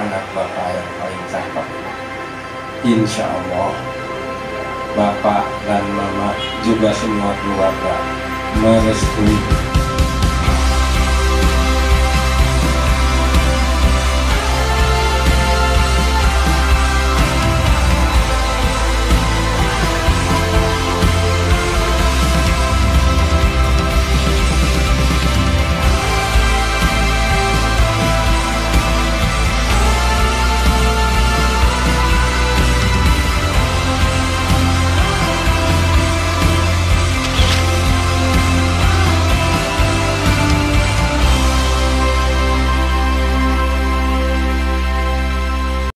anak bapak yang paling cakep. Insya Allah bapak dan mama juga semua keluarga merestui